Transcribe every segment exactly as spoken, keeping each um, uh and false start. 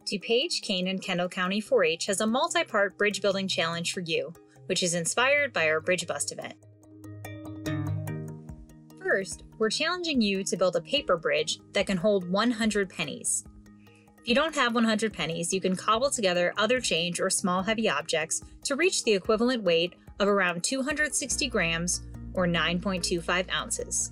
DuPage, Kane, and Kendall County four H has a multi-part bridge building challenge for you, which is inspired by our Bridge Bust event. First, we're challenging you to build a paper bridge that can hold one hundred pennies. If you don't have one hundred pennies, you can cobble together other change or small heavy objects to reach the equivalent weight of around two hundred sixty grams or nine point two five ounces.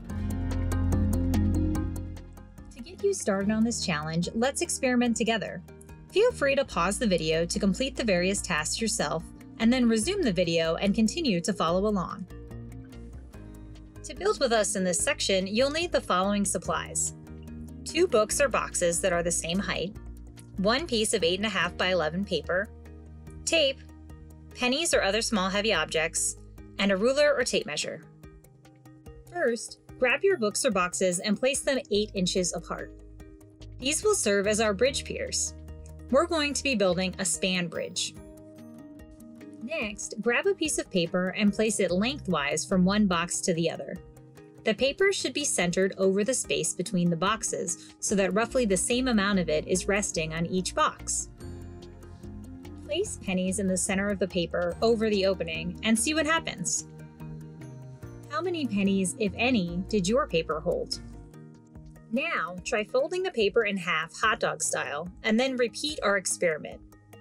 To get you started on this challenge, let's experiment together. Feel free to pause the video to complete the various tasks yourself, and then resume the video and continue to follow along. To build with us in this section, you'll need the following supplies: two books or boxes that are the same height, one piece of eight and a half by eleven paper, tape, pennies or other small heavy objects, and a ruler or tape measure. First, grab your books or boxes and place them eight inches apart. These will serve as our bridge piers. We're going to be building a span bridge. Next, grab a piece of paper and place it lengthwise from one box to the other. The paper should be centered over the space between the boxes so that roughly the same amount of it is resting on each box. Place pennies in the center of the paper over the opening and see what happens. How many pennies, if any, did your paper hold? Now, try folding the paper in half hot dog style and then repeat our experiment.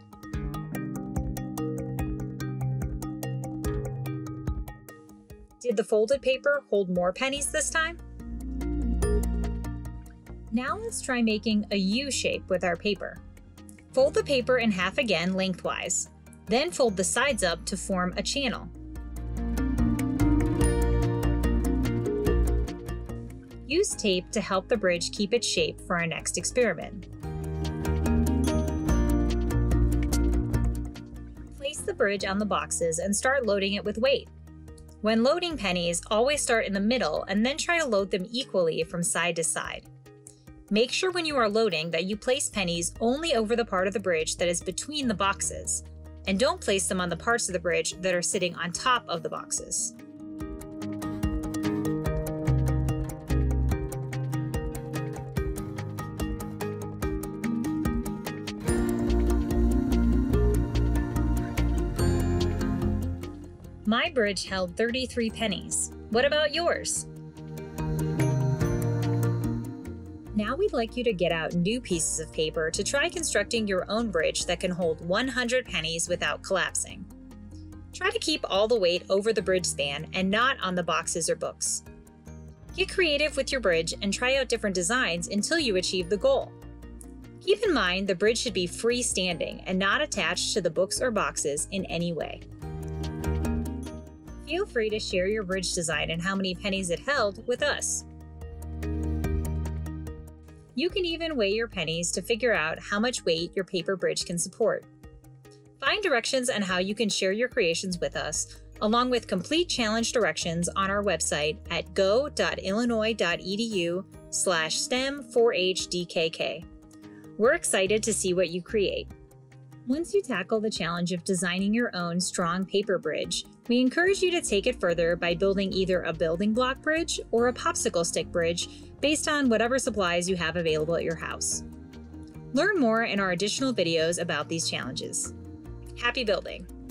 Did the folded paper hold more pennies this time? Now let's try making a U shape with our paper. Fold the paper in half again lengthwise, then fold the sides up to form a channel. Use tape to help the bridge keep its shape for our next experiment. Place the bridge on the boxes and start loading it with weight. When loading pennies, always start in the middle and then try to load them equally from side to side. Make sure when you are loading that you place pennies only over the part of the bridge that is between the boxes, and don't place them on the parts of the bridge that are sitting on top of the boxes. My bridge held thirty-three pennies. What about yours? Now we'd like you to get out new pieces of paper to try constructing your own bridge that can hold one hundred pennies without collapsing. Try to keep all the weight over the bridge span and not on the boxes or books. Get creative with your bridge and try out different designs until you achieve the goal. Keep in mind the bridge should be freestanding and not attached to the books or boxes in any way. Feel free to share your bridge design and how many pennies it held with us. You can even weigh your pennies to figure out how much weight your paper bridge can support. Find directions on how you can share your creations with us, along with complete challenge directions on our website at go dot illinois dot e d u slash stem four h d k k. We're excited to see what you create. Once you tackle the challenge of designing your own strong paper bridge, we encourage you to take it further by building either a building block bridge or a popsicle stick bridge based on whatever supplies you have available at your house. Learn more in our additional videos about these challenges. Happy building!